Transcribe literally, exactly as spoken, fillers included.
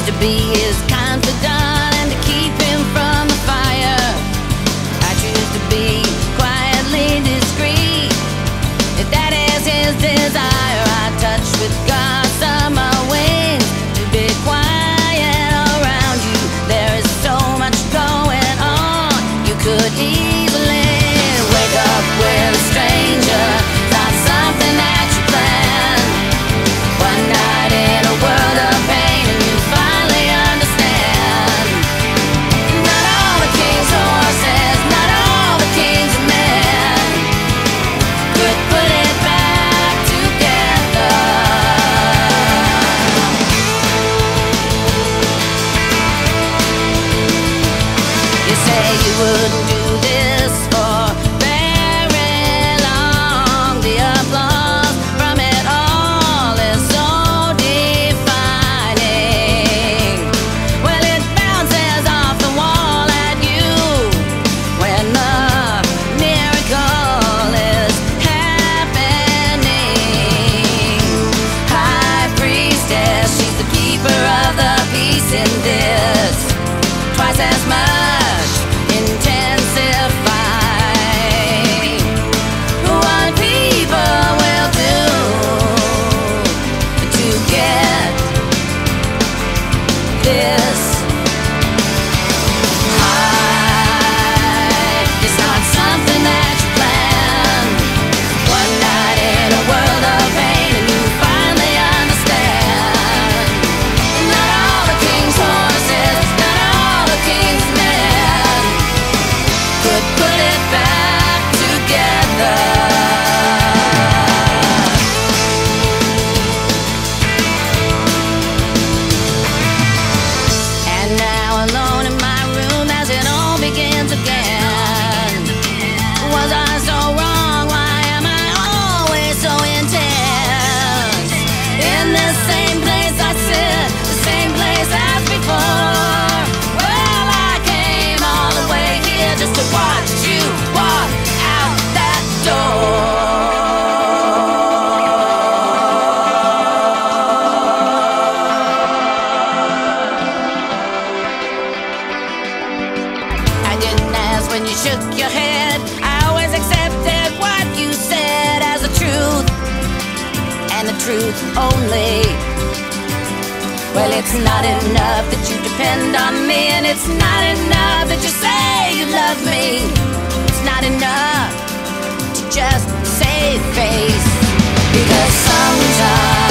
to be his confidant and to keep him from the fire. I choose to be quietly discreet, if that is his desire. I touch with gossamer wings to be quiet around you. There is so much going on, you could easily wake up with a stranger. Not something that you plan. One night in a world of pain and you finally understand. Not all the king's horses, not all the king's men could put it back together. You say you wouldn't do this for very long. The applause from it all is so defining. Well, it bounces off the wall at you when the miracle is happening. High priestess, she's the keeper of the peace in this. Twice as much intensify what people will do to get this high. It's not something that you plan. One night in a world of pain and you finally understand. Not all the king's horses, not all the king's men could put it back together. And now alone in my room as it all begins again. Was I so wrong? Why am I always so intense? In this same place I sit, the same place as before. Well, I came all the way here just to watch you walk out that door. I didn't ask when you shook your head. I always accepted what you said as the truth, and the truth only. Well, it's not enough that you depend on me, and it's not enough that you say you love me. It's not enough to just save face, because sometimes